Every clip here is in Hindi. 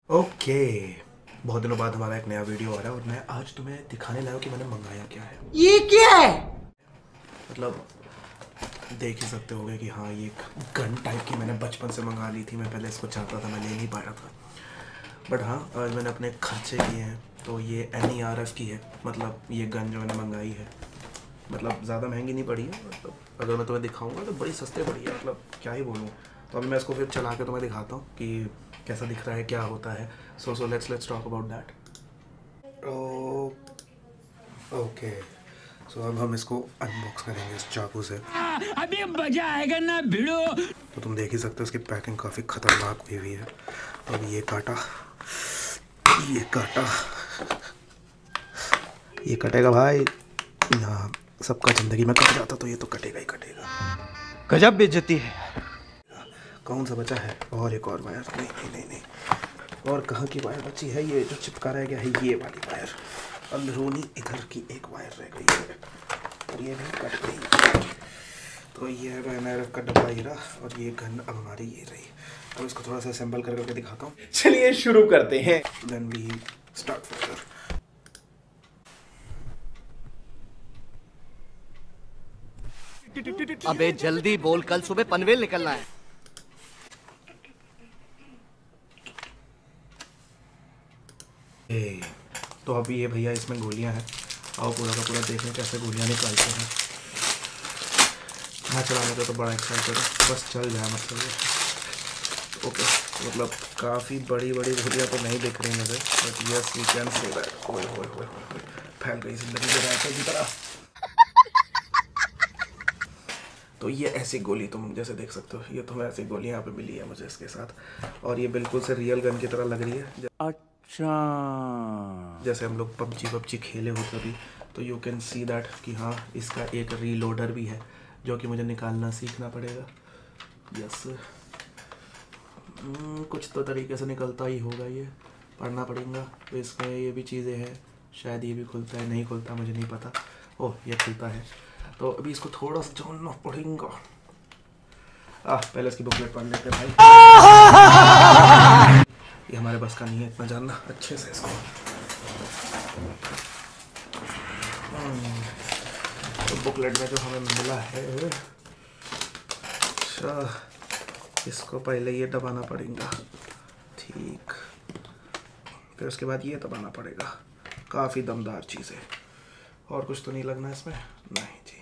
ओके, बहुत दिनों बाद हमारा एक नया वीडियो आ रहा है और मैं आज तुम्हें दिखाने लाया हूँ कि मैंने मंगाया क्या है। ये क्या है? मतलब देख ही सकते होगे कि हाँ, ये एक गन टाइप की मैंने बचपन से मंगा ली थी। मैं पहले इसको चाहता था, मैं ले नहीं पाया था, बट हाँ आज मैंने अपने खर्चे किए हैं तो ये NERF की है। मतलब ये गन जो मैंने मंगाई है, मतलब ज़्यादा महंगी नहीं पड़ी है। मतलब अगर मैं तुम्हें दिखाऊंगा तो बड़ी सस्ते पड़ी है, मतलब क्या ही बोलूँ। तो अभी मैं इसको फिर चला के तुम्हें दिखाता हूँ कि कैसा दिख रहा है, क्या होता है। So let's talk about that. Okay, so अब हम इसको अनबॉक्स करेंगे इस चाकू से। अभी मजा आएगा ना भिड़ो। तो तुम देख ही सकते हो इसकी पैकिंग काफ़ी ख़तरनाक हुई हुई है। अब ये काटा, ये कटेगा भाई। यहाँ सबका ज़िंदगी में कट जाता तो ये तो कटेगा ही कटेगा। गजब बेइज्जती है। कौन सा बचा है? और एक और वायर? नहीं नहीं नहीं नहीं, और कहाँ की वायर बची है? ये जो चिपका रह गया है ये वाली वायर। अंदरूनी इधर की एक वायर रह गई है और ये भी कट गई। तो ये है NRF का डब्बा ये रहा, और ये गन अब हमारी ये रही। अब इसको थोड़ा सा असेंबल करके दिखाता हूँ। चलिए शुरू करते हैं। Then we start further. अबे जल्दी बोल, कल सुबह पनवेल निकलना है। तो अभी ये भैया इसमें गोलियां हैं। आओ पूरा का पूरा देखें कैसे गोलियां निकालते हैं। मैं चलाने का तो बड़ा एक्साइटेड है, बस चल जाए मतलब ये। ओके, मतलब काफ़ी बड़ी बड़ी गोलियां तो नहीं दिख रही मुझे, but yes we can say that. ओए ओए ओए ओए, फैल गई जिंदगी के रास्ते की तरह। तो ये ऐसी गोली तुम जैसे देख सकते हो, ये तुम्हें ऐसी गोली यहाँ पे मिली है मुझे इसके साथ, और ये बिल्कुल से रियल गन की तरह लग रही है। अच्छा, जैसे हम लोग पबजी खेले हो कभी, तो यू कैन सी दैट कि हाँ इसका एक रीलोडर भी है जो कि मुझे निकालना सीखना पड़ेगा। यस, कुछ तो तरीके से निकलता ही होगा, ये पढ़ना पड़ेगा। तो इसमें ये भी चीज़ें हैं, शायद ये भी खुलता है, नहीं खुलता मुझे नहीं पता। ओह ये खुलता है, तो अभी इसको थोड़ा सा जानना पड़ेगा। पहले इसकी बुकलेट पढ़ लेते हैं भाई। ये हमारे बस का नहीं है इतना जानना अच्छे से इसको। तो बुकलेट में जो हमें मिला है, अच्छा इसको पहले ये दबाना पड़ेगा, ठीक, फिर उसके बाद ये दबाना पड़ेगा। काफ़ी दमदार चीज़ है। और कुछ तो नहीं लगना इसमें? नहीं जी।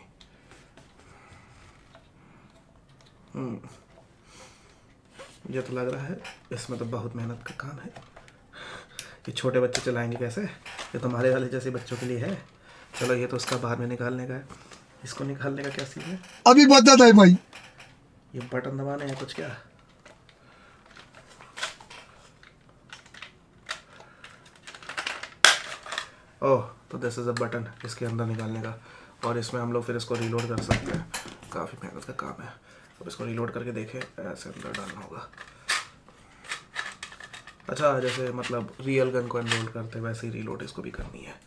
ये तो लग रहा है इसमें तो बहुत मेहनत का काम है। ये छोटे बच्चे चलाएंगे कैसे? ये तो हमारे वाले जैसे बच्चों के लिए है। चलो ये तो उसका बाहर में निकालने का है, इसको निकालने का क्या सीन है? अभी बता है भाई, ये बटन दबाने हैं कुछ क्या? ओह, तो दिस इज़ अ बटन इसके अंदर निकालने का, और इसमें हम लोग फिर इसको रीलोड कर सकते हैं। काफ़ी मेहनत का काम है। अब इसको रीलोड करके देखें, ऐसे अंदर डालना होगा। अच्छा, जैसे मतलब रियल गन को एनरोल करते हैं वैसे ही रीलोड इसको भी करनी है।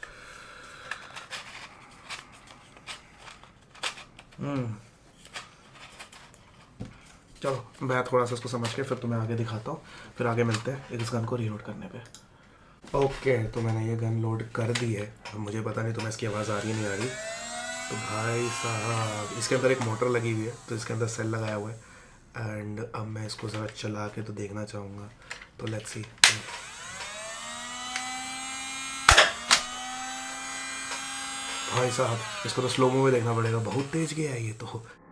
चलो मैं थोड़ा सा इसको समझ के फिर तुम्हें आगे दिखाता हूँ, फिर आगे मिलते हैं इस गन को रीलोड करने पे। ओके, तो मैंने ये गन लोड कर दी है। अब मुझे पता नहीं तुम्हें इसकी आवाज़ आ रही है नहीं आ रही। तो भाई साहब इसके अंदर एक मोटर लगी हुई है, तो इसके अंदर सेल लगाया हुआ है। एंड अब मैं इसको ज़रा चला के तो देखना चाहूँगा, तो लेट्स सी। भाई साहब इसको तो स्लोमो में देखना पड़ेगा, बहुत तेज गया है ये तो।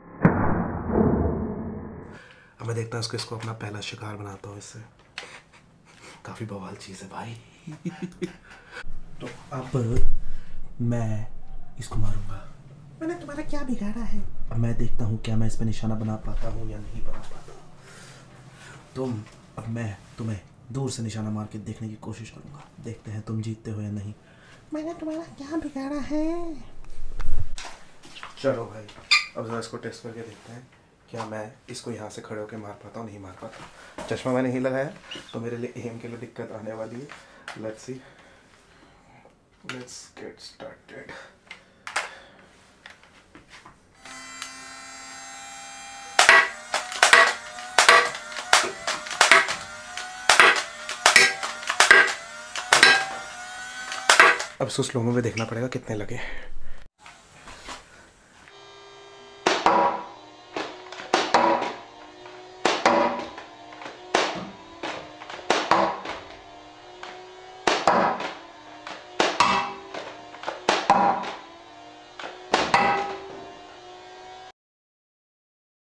अब मैं देखता हूँ इसको अपना पहला शिकार बनाता हूँ इससे। काफ़ी बवाल चीज़ है भाई। तो अब मैं इसको मारूंगा। मैंने तुम्हारा क्या बिगाड़ा है? अब मैं देखता हूँ क्या मैं इस पर निशाना बना पाता हूँ या नहीं बना पाता। अब मैं तुम्हें दूर से निशाना मार के देखने की कोशिश करूँगा, देखते हैं तुम जीतते हो या नहीं। मैंने तुम्हारा क्या बिगाड़ा है? चलो भाई, अब जरा इसको टेस्ट करके देखते हैं क्या मैं इसको यहाँ से खड़े होकर मार पाता हूँ नहीं मार पाता। चश्मा मैंने नहीं लगाया तो मेरे लिए एम के लिए दिक्कत आने वाली है। Let's see, let's get started. अब इसको स्लो में देखना पड़ेगा कितने लगे।